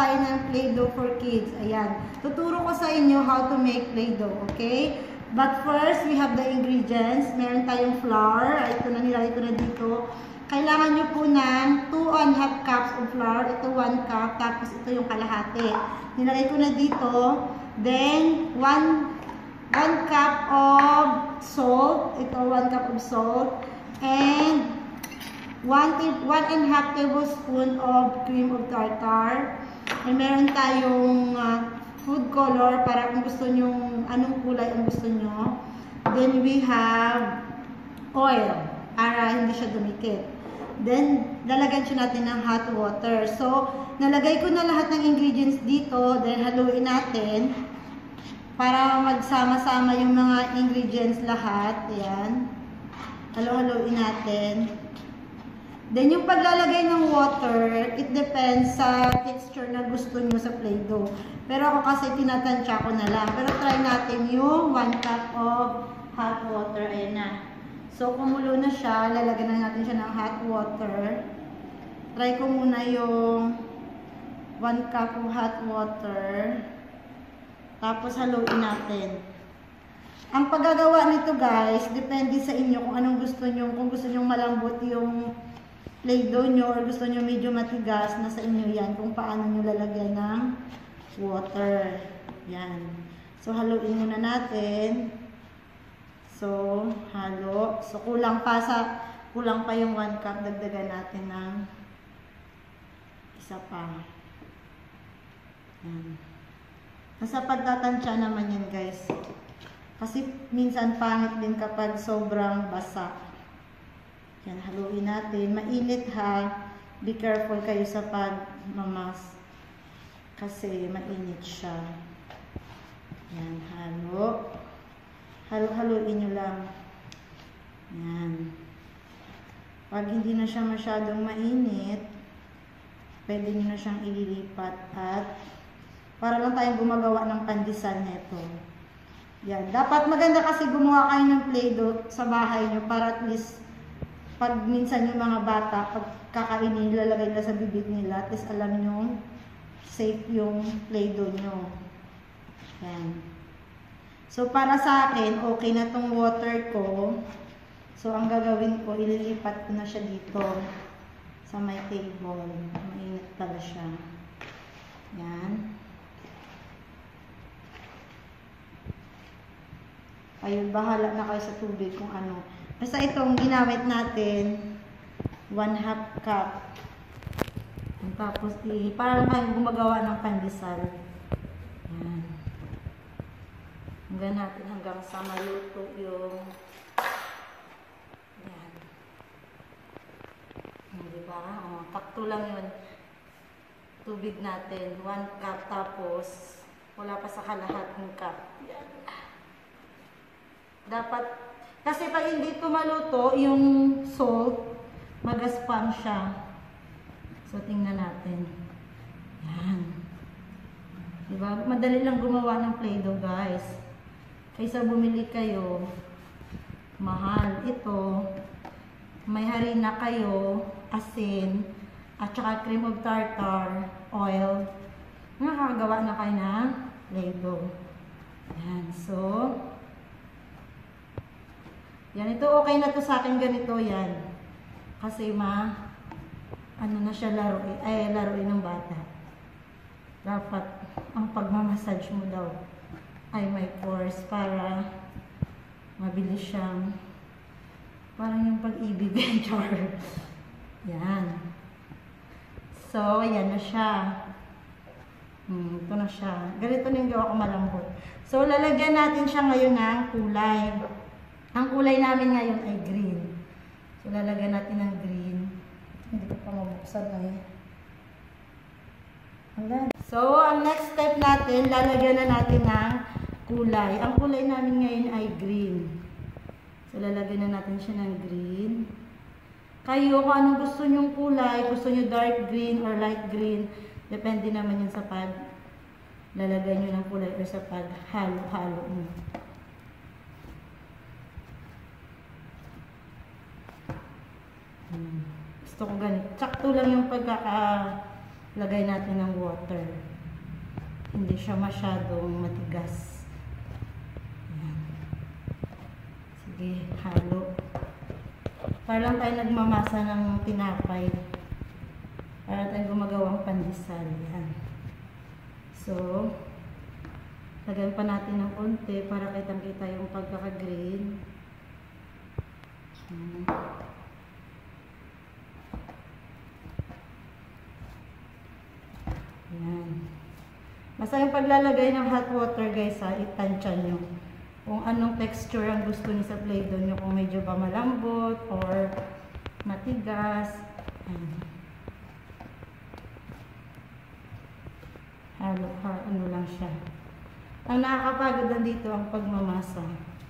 tayo ng Play-Doh for kids. Ayan. Tuturo ko sa inyo how to make Play-Doh, okay? But first, we have the ingredients. Meron tayong flour. Ito na, nilagay ko na dito. Kailangan nyo po ng 2½ cups of flour. Ito 1 cup. Tapos ito yung kalahati. Nilagay ko na dito. Then, 1 cup of salt. Ito 1 cup of salt. And 1½ tablespoon of cream of tartar. And meron tayong food color para kung gusto nyo, anong kulay ang gusto nyo. Then we have oil para hindi siya dumikit. Then, lalagyan siya natin ng hot water. So, nalagay ko na lahat ng ingredients dito. Then, haluin natin para magsama-sama yung mga ingredients lahat. Ayan. Halo-haluin natin. Then, yung paglalagay ng water, it depends sa texture na gusto nyo sa Play-Doh. Pero ako kasi tinatansya ko na lang. Pero try natin yung 1 cup of hot water. Ayan na. So, kumulo na siya. Lalagyan na natin siya ng hot water. Try ko muna yung 1 cup of hot water. Tapos, haluin natin. Ang paggagawa nito, guys, depende sa inyo kung anong gusto nyo. Kung gusto nyo malambot yung Play-Doh nyo or gusto nyo medyo matigas, nasa inyo yan. Kung paano nyo lalagyan ng water. Yan. So, haluin muna natin. So, halo. So, kulang pa yung 1 cup. Dagdagan natin ng isa pa. Yan. Nasa pagtatansya naman yan, guys. Kasi minsan pangit din kapag sobrang basa. Yan, haluin natin. Mainit ha. Be careful kayo sa pagmamas. Kasi mainit siya. Yan, halo. Halo-haluin nyo lang. Yan. Pag hindi na siya masyadong mainit, pwede nyo na siyang ililipat at para lang tayong gumagawa ng pandesal nito. Yan. Dapat maganda kasi gumawa kayo ng Play-Doh sa bahay nyo para at least pag minsan yung mga bata, pag kakainin, lalagay nila sa bibig nila, at least alam nyo safe yung Play-Doh nyo. Yan. So, para sa akin, okay na tong water ko. So, ang gagawin ko, ililipat ko na siya dito sa my table. Mainit pala siya. Yan. Ayun, bahala na kayo sa tubig kung ano. Basta itong ginamit natin, 1½ cup. Tapos, parang kayo gumagawa ng pandesal. Yan. Hanggang natin hanggang sa maluto yung yan. Diba? Takto lang yun. Tubig natin. 1 cup tapos wala pa sa kalahating cup. Yan. Dapat, kasi pag hindi ito maluto, yung salt, magaspang siya. So, tingnan natin. Yan. Diba? Madali lang gumawa ng Play-Doh, guys. Kaysa bumili kayo, mahal. Ito, may harina kayo, asin, at saka cream of tartar, oil. Nakakagawa na kayo ng Play-Doh. Yan. So, yan. Ito okay na to sa akin ganito. Yan. Kasi ano na siya laruin ng bata. Dapat ang pagmamassage mo daw ay may force para mabilis siyang parang yung pag-ibig. Yan. So, yan na siya. Ito na siya. Ganito na yung gawa ko malambot. So, lalagyan natin siya ngayon ng kulay. Ang kulay namin ngayon ay green. So, lalagyan natin ng green. Hindi ko pa mabuksan eh. So, ang next step natin, lalagyan na natin ng kulay. Ang kulay namin ngayon ay green. So, lalagyan na natin siya ng green. Kayo, kung anong gusto nyong kulay, gusto nyo dark green or light green, depende naman yun sa pag lalagay nyo ng kulay or sa pag halo-halo mo. Gusto ko ganito. Sakto lang yung lagay natin ng water. Hindi siya masyadong matigas. Ayan. Sige, halo. Parang tayo nagmamasa ng tinapay. Para tayo gumagawang pandesal. Ayan. So, lagyan pa natin ng konti para kitang-kita yung pagkaka-green. Ayan. Basta yung paglalagay ng hot water guys ha, itansya nyo. Kung anong texture ang gusto niyo sa Play-Doh nyo. Kung medyo ba malambot or matigas. Ayan. Ano lang siya. Ang nakakapagod lang dito ang pagmamasa.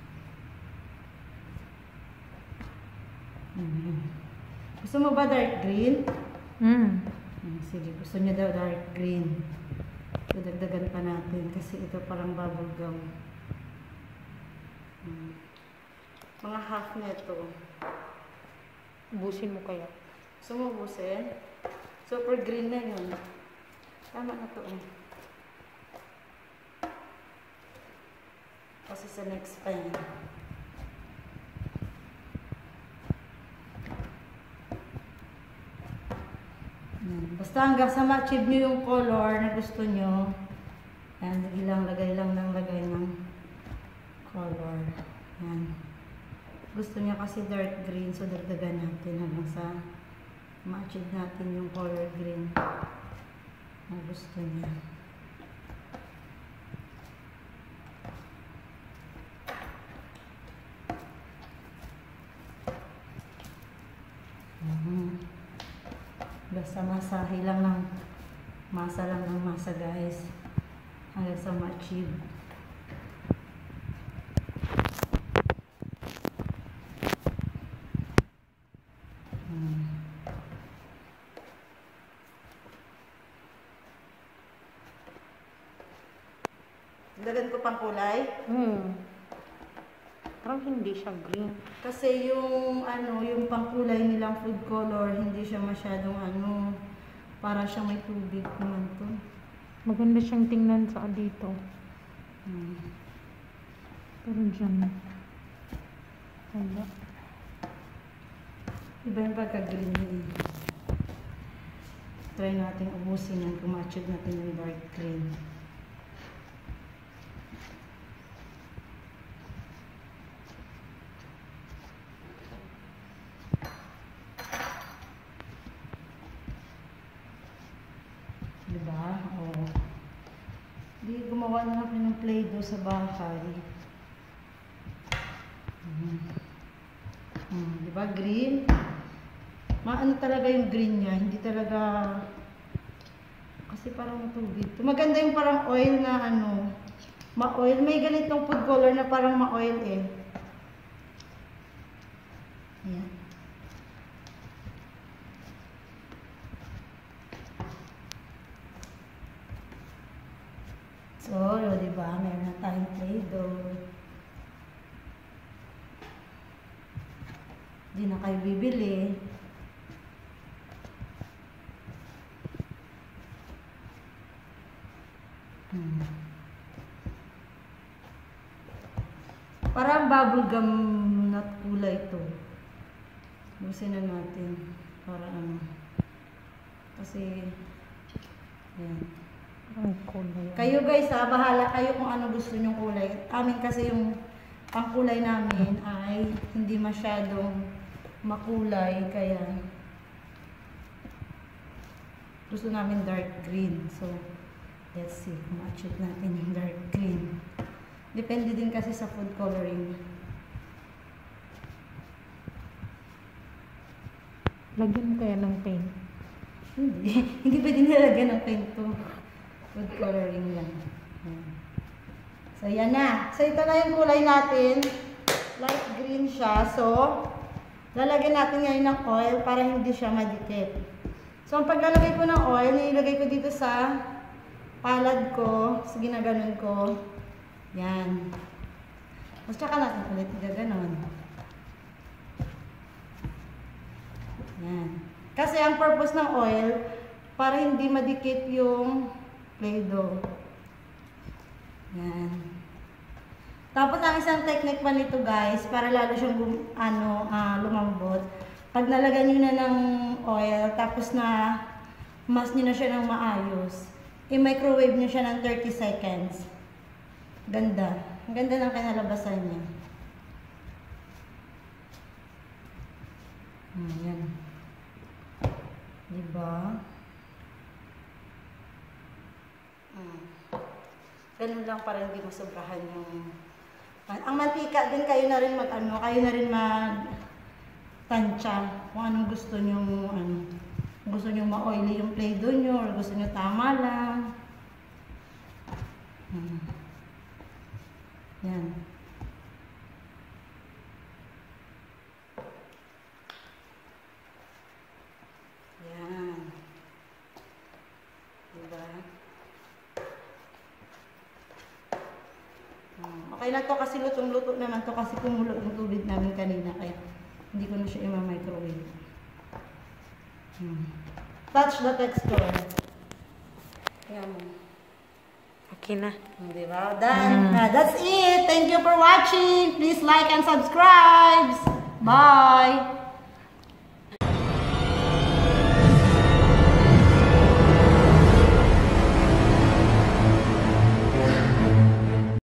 Gusto mo ba dark green? Sige, gusto niya daw dark green. Dagdagan pa natin kasi ito parang bubble gum. Mga half na ito. Ubusin mo kaya? Gusto mo ubusin? Super green na yun. Tama na to. Kasi sa next pa yan. Basta hanggang sa ma-achieve nyo yung color na gusto nyo. Ayan, lagay lang ng color. Ayan. Gusto niya kasi dark green, so dagdagan natin hanggang sa ma-achieve natin yung color green na gusto niya. Basta masahe lang ng masa guys hanggang sa ma-achieve. Lagyan ko pang kulay. Parang hindi siya green. Kasi yung yung pangkulay nilang food color, hindi siya masyadong para siyang may tubig naman to. Maganda siyang tingnan sa dito. Pero dyan. Wala. Iba yung pagka-green niya. Try natin ubusin yan kung ma-achieve natin yung dark green. Diba? Oo. Di gumawa na kami ng Play-Doh sa bahay. Diba? Green. Maano talaga yung green niya. Hindi talaga kasi parang tubig. Maganda yung parang oil na ma-oil. May ganitong food color na parang ma-oil eh. Ayan. So, diba? Meron na tayong Play-Doh. Hindi na kayo bibili. Parang bubblegum na kulay ito. Busin na natin. Para kasi yan. Kayo guys bahala kayo kung ano gusto nyong kulay. Amin kasi yung ang kulay namin ay hindi masyadong makulay, kaya gusto namin dark green. So let's see kung ma-achieve natin yung dark green. Depende din kasi sa food coloring. Lagyan mo kaya ng paint? Hindi. Hindi pwede nilagyan ng paint to. Food coloring lang. So, yan na. So, ito na yung kulay natin. Light green siya. So, lalagyan natin ngayon ng oil para hindi siya madikit. So, ang paglalagay ko ng oil, nilagay ko dito sa palad ko. So, ginaganon ko. Yan. Tapos, tsaka natin ulit gaganon. Yan. Kasi ang purpose ng oil, para hindi madikit yung Play-Doh. Yan. Tapos ang isang technique pa nito guys, para lalo siyang lumambot. Pag nalagyan nyo na ng oil, tapos na mas nyo na siya ng maayos, i-microwave nyo siya ng 30 seconds. Ganda. Ang ganda ng kinalabasan niya. Ayan. Diba? Ganun lang para hindi masobrahan yung... Ang mantika din, kayo na rin kayo na rin mag-tansya kung anong gusto nyo, gusto nyo ma-oily yung Play-Doh nyo, or gusto nyo tama lang. Yan. Yan. Diba? Okay na to kasi lutong-luto naman to kasi kumulo yung tubig namin kanina kaya hindi ko na siya i-microwave. Touch the texture. Yan. Okay na. Diba? Done. That's it. Thank you for watching. Please like and subscribe. Bye.